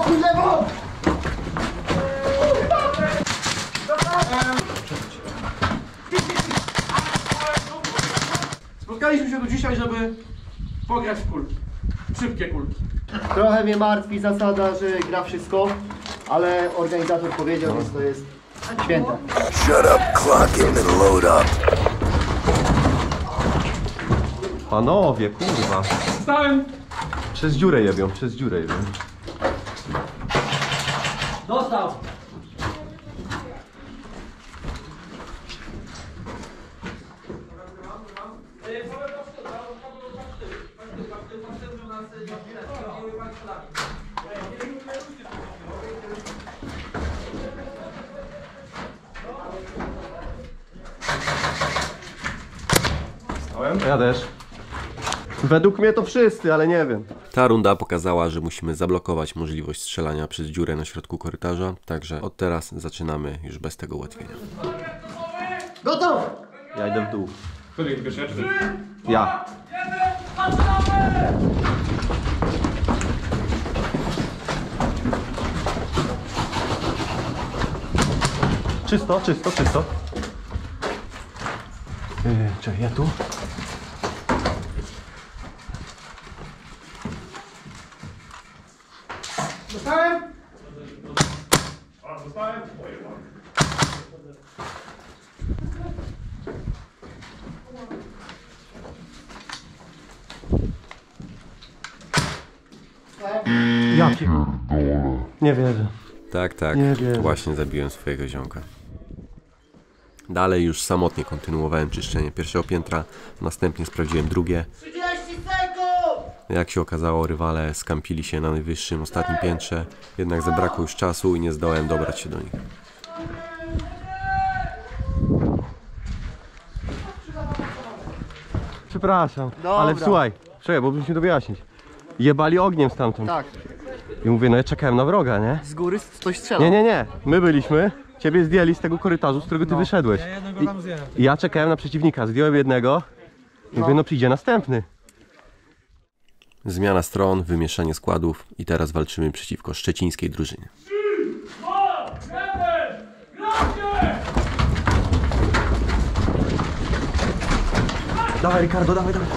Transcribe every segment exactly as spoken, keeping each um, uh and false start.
Blokuj lewo! Spotkaliśmy się tu dzisiaj, żeby pograć w kulki. Szybkie kulki. Trochę mnie martwi zasada, że gra wszystko, ale organizator powiedział, więc to jest święte. Shut up, clock in and load up. Panowie, kurwa. Stałem! Przez dziurę jebią, przez dziurę jebią. Dostał! Ja też. Według mnie to wszyscy, ale nie wiem. Ta runda pokazała, że musimy zablokować możliwość strzelania przez dziurę na środku korytarza, także od teraz zaczynamy już bez tego ułatwienia. Gotowe! Ja idę w dół. Kto jest pierwszy, czy ty? Ja. Czysto, czysto, czysto. Yy, czekaj, ja tu. Dostałem! Dostałem! Jakie? Nie wierzę. Tak, tak, Nie wierzę. właśnie zabiłem swojego ziomka. Dalej już samotnie kontynuowałem czyszczenie pierwszego piętra, następnie sprawdziłem drugie. trzydzieści sekund! Jak się okazało, rywale skampili się na najwyższym, ostatnim piętrze, jednak zabrakło już czasu i nie zdołałem dobrać się do nich. Przepraszam, Dobra. ale słuchaj, czekaj, bo musimy to wyjaśnić. Jebali ogniem stamtąd. Tak, I mówię, no ja czekałem na wroga, nie? z góry ktoś strzela. Nie, nie, nie. My byliśmy, ciebie zdjęli z tego korytarzu, z którego ty wyszedłeś. Ja jednego tam zjechałem. I ja czekałem na przeciwnika, zdjąłem jednego i mówię, no przyjdzie następny. Zmiana stron, wymieszanie składów i teraz walczymy przeciwko szczecińskiej drużynie. Dawaj, Ricardo, dawaj, dawaj.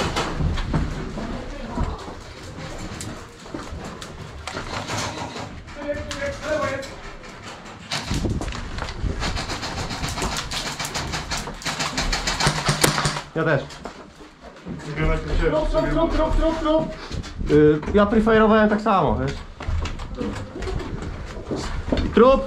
Ja też. Trup, trup, trup, trup, trup, trup. Yy, ja preferowałem tak samo, wiesz. Trup!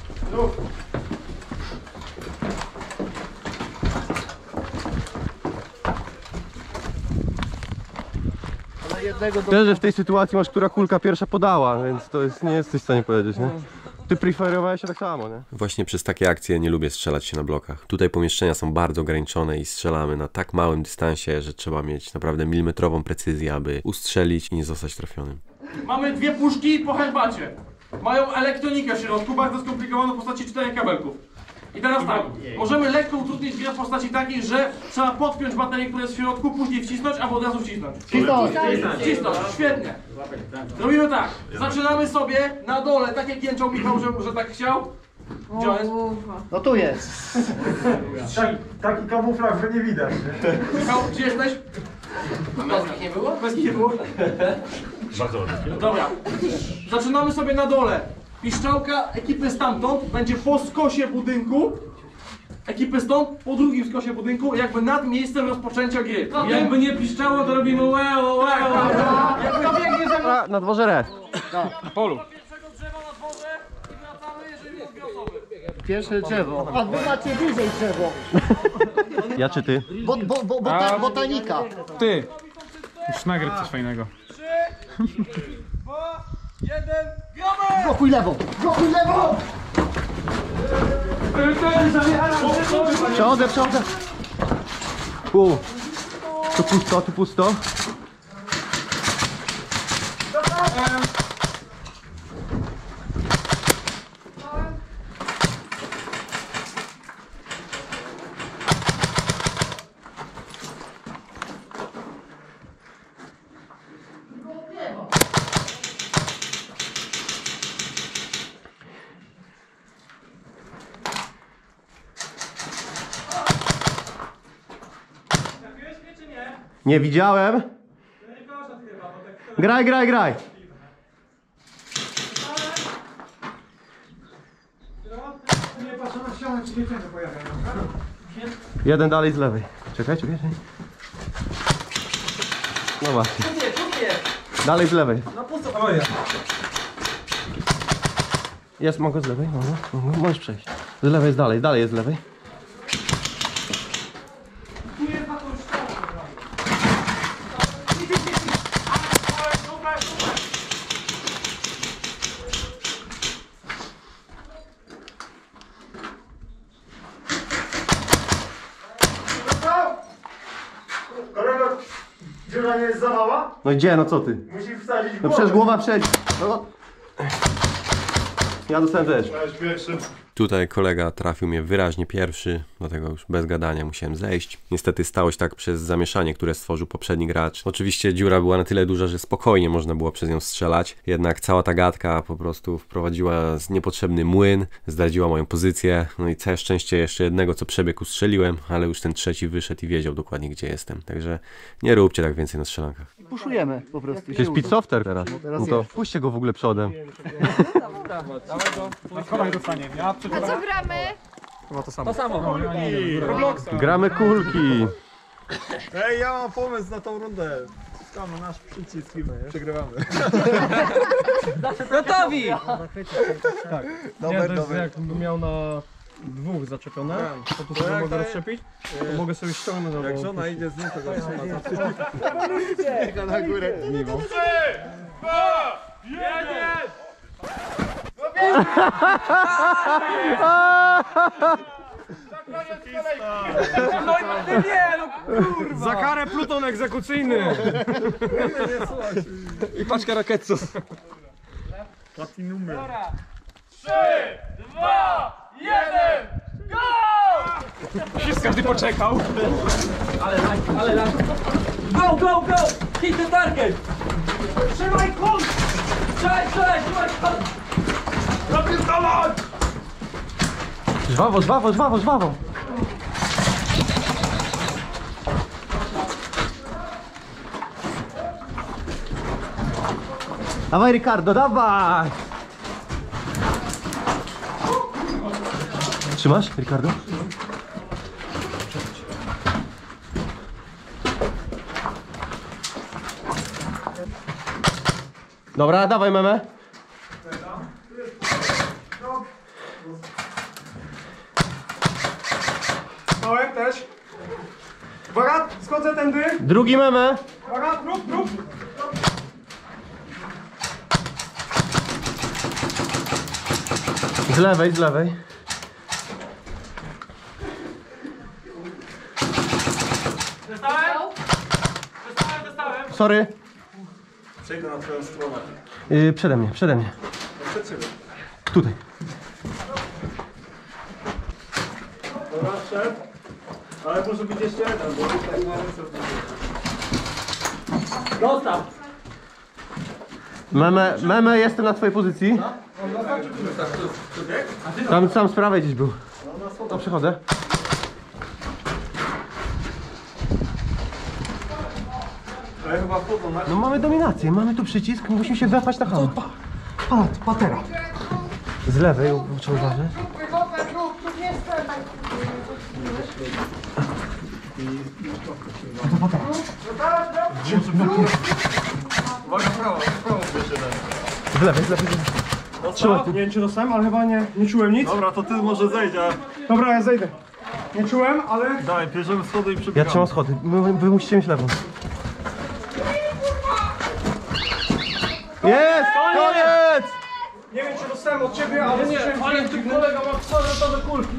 Ale jednego do... Wiesz, że w tej sytuacji masz, która kulka pierwsza podała, więc to jest, nie jesteś w stanie powiedzieć, nie? Ty preferowałeś się tak samo, nie? Właśnie przez takie akcje nie lubię strzelać się na blokach. Tutaj pomieszczenia są bardzo ograniczone i strzelamy na tak małym dystansie, że trzeba mieć naprawdę milimetrową precyzję, aby ustrzelić i nie zostać trafionym. Mamy dwie puszki po herbacie. Mają elektronikę w środku, bardzo skomplikowaną w postaci czterech kabelków. I teraz tak, możemy lekko utrudnić grę w postaci takiej, że trzeba podpiąć baterię, która jest w środku, później wcisnąć, albo od razu wcisnąć. Cisnąć! Wcisnąć, świetnie. Robimy tak, zaczynamy sobie na dole, tak jak jęczał Michał, że, że tak chciał. Gdzie on jest? No tu jest. Taki, taki kamuflaż, że nie widać. Nie? Michał, gdzie jesteś? Bez nie było? Bez nie było. Dobra, zaczynamy sobie na dole. Piszczałka ekipy stamtąd będzie po skosie budynku. Ekipy stąd po drugim skosie budynku, jakby nad miejscem rozpoczęcia gry. No, jakby nie piszczało, to robimy łeo, łeo. Jakby biegnie ze mną A, na dworze red. na polu. Pierwszego drzewa na dworze i wracamy, jeżeli jest grasowy. Pierwsze drzewo. A wy macie wyżej drzewo. Ja czy ty? Bo, bo, bo, bota, botanika. Ty, już nagrać coś fajnego. trzy, dwa, jeden, gramy! Blokuj lewo! Blokuj lewo! Przodę, przodę. U. Tu pusto, tu pusto. Nie widziałem. Graj, graj, graj. Nie patrzę na ścianę, czy nie ciężko pojawia. Jeden dalej z lewej. Czekaj, czekaj. czekaj. No właśnie. Dalej z lewej. O ja. Jest, mogę z lewej? Mogę, mogę, możesz przejść. Z lewej jest dalej, dalej jest z lewej. Kolego, dziura nie jest za mała? No gdzie, no co ty? Musisz wsadzić No głowę. przecież głowa przejść. No. Ja dostałem też. Weź pierwszy. Tutaj kolega trafił mnie wyraźnie pierwszy, dlatego już bez gadania musiałem zejść. Niestety stało się tak przez zamieszanie, które stworzył poprzedni gracz. Oczywiście dziura była na tyle duża, że spokojnie można było przez nią strzelać, jednak cała ta gadka po prostu wprowadziła niepotrzebny młyn, zdradziła moją pozycję, no i całe szczęście jeszcze jednego co przebiegł ustrzeliłem, ale już ten trzeci wyszedł i wiedział dokładnie gdzie jestem. Także nie róbcie tak więcej na strzelankach. Puszujemy po prostu. To jest pit softer teraz. teraz No to puśćcie go w ogóle przodem. Kolej dostanie. Ja A co gramy? Gramy kulki. Ej, ja mam pomysł na tą rundę. Tam nasz przycisk i przegrywamy. Gotowi! Dobra, dobra. Jakbym miał na dwóch zaczepione, to tu sobie mogę rozczepić, to mogę sobie ściągnąć albo... Jak żona idzie z nim, to go trzyma. Na górę. Za karę pluton egzekucyjny! I paczka rakietów. Platinumy. Wszyscy każdy poczekał. Go, go, go! Hit the target! Trzymaj kąt! Strzelaj, strzelaj, trzymaj kąt! Żwawo, żwawo, żwawo, żwawo. Dawaj Ricardo, dawaj! Trzymasz, Ricardo? Dobra, dawaj memę. Małem też. Uwaga, schodzę tędy. Drugi memę. Uwaga, rób, rób. Z lewej, z lewej. Sorry. Przejdę na twoją stronę. Yy, przede mnie, przede mnie. Przed ciebie. Tutaj. Dobra, szedł. Ale może być jeszcze jeden, bo tutaj na ręce. Dostaw! Meme, meme, jestem na twojej pozycji. Tam sam z prawej gdzieś był. No przechodzę. Ale chyba wchodzą na... No mamy dominację, mamy tu przycisk, musimy się wepać na hamę. Pat, patera. Z lewej, trzeba uważać. Uwaga, prawo, prawo. Z lewej, z lewej. Trzymaj tu. Nie wiem czy dostałem, ale chyba nie, nie czułem nic. Dobra, to ty może zejdź, a... Dobra, ja zejdę. Nie czułem, ale... Daj, bierzemy schody i Ja przebiegamy. trzymam schody, wy, wy musicie mieć lewą. Jest! Koniec! Nie wiem czy dostałem od ciebie, ale nie, Ale ty kolega ma kwadratowe kulki.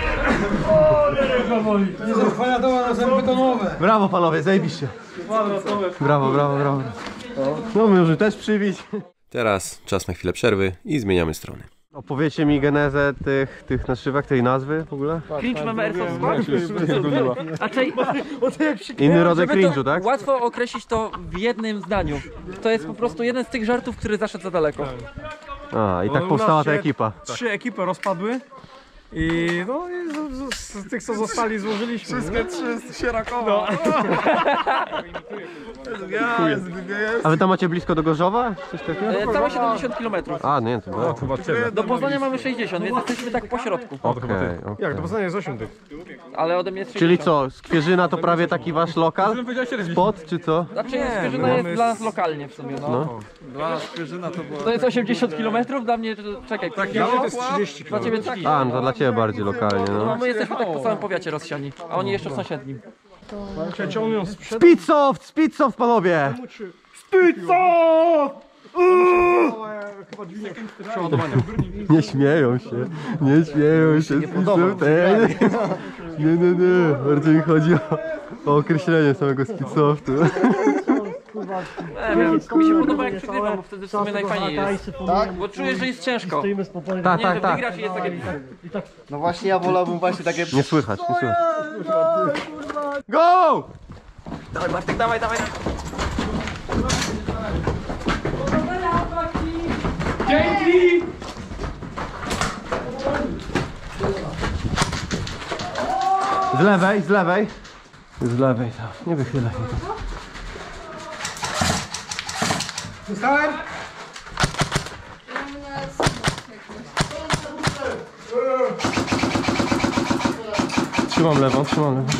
nie zachwania doła na zęby betonowe. Brawo panowie, zajebiście. Kwadratowe. Brawo, brawo, brawo. No my możemy też przybić. Teraz czas na chwilę przerwy i zmieniamy strony. Opowiecie mi genezę tych, tych naszywek, tej nazwy w ogóle? Cringe mamy Airsoft Squad? Raczej, Inny rodzaj żeby cringe'u, to tak? łatwo określić to w jednym zdaniu. To jest po prostu jeden z tych żartów, który zaszedł za daleko. A, i tak powstała ta ekipa. Trzy ekipy rozpadły I no i z, z, z tych co zostali złożyliśmy. Wszystkie trzy sierakowe. A wy tam macie blisko do Gorzowa? Coś takiego? Całe siedemdziesiąt kilometrów. A nie, to było. Chyba ciebie. Do Poznania mamy sześćdziesiąt, więc jesteśmy tak po środku. Okej, okej. Jak, to Poznania jest osiem tych. Ale ode mnie jest Czyli sześćdziesiąt. co, Skwierzyna to prawie taki wasz lokal? Spot czy co? Znaczy Skwierzyna jest dla nas lokalnie w sumie, no. No. Dla Skwierzyna to było... To jest osiemdziesiąt kilometrów, dla mnie, czekaj, tak, Ja to jest trzydzieści dla ciebie tak. A, no to dla ciebie bardziej lokalnie, No no. my jesteśmy tak po całym powiacie rozsiani, a oni jeszcze w sąsiednim. Czy on ją sprzedał? Speedsoft, speedsoft panowie! Chyba dźwignia Nie śmieją się, nie śmieją się. Speedsoft. Ej, Nie, nie, nie, bardziej mi chodzi o, o określenie samego speedsoftu. Nie wiem, mi się podoba jak przegrywam, bo wtedy w sumie najfajniej jest. Tak? Bo czuję, że jest ciężko. Tak, Nie, tak, że tak. wygrać jest takie... No właśnie ja wolałbym właśnie takie... Nie słychać, nie słychać. Go! Dawaj Bartek, dawaj, dawaj. Dzięki! Z lewej, z lewej. Z lewej, tak. Nie wychylaj się. Dostałem? Trzymam lewą, trzymam lewą.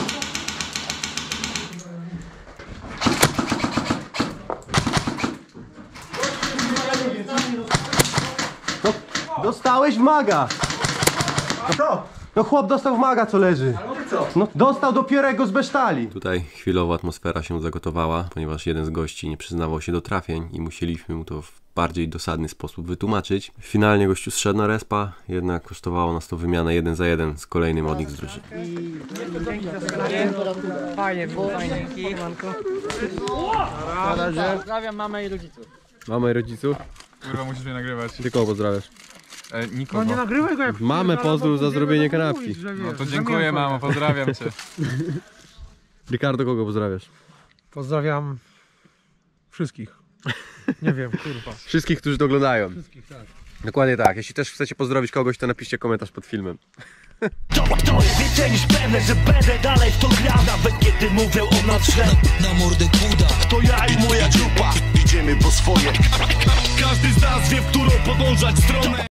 No, dostałeś w maga! Co? No chłop dostał w maga, co leży. No dostał dopiero jak go zbesztali. Tutaj chwilowo atmosfera się zagotowała, ponieważ jeden z gości nie przyznawał się do trafień i musieliśmy mu to w bardziej dosadny sposób wytłumaczyć. Finalnie gościu zszedł na respa, jednak kosztowało nas to wymianę jeden za jeden z kolejnym od nich z drużyny. Fajnie, fajnie. Pozdrawiam mamę i rodziców. Mamy i rodziców? Kurwa, musisz mnie nagrywać. Ty kogo pozdrawiasz? E, nikogo. No nie nagrywaj go jak... Mamę pozdrów za zrobienie kanapki. No to dziękuję, mamo, pozdrawiam cię. Ricardo, kogo pozdrawiasz? Pozdrawiam wszystkich. Nie wiem, kurwa. Wszystkich, którzy to oglądają. Wszystkich, tak. Dokładnie tak. Jeśli też chcecie pozdrowić kogoś, to napiszcie komentarz pod filmem. To, to jest więcej niż pewne, że będę dalej w to grał. Nawet kiedy mówią o nas źle. Na mordę kuda. To ja i moja grupa. Idziemy po swoje. Każdy z nas wie, w którą podążać stronę.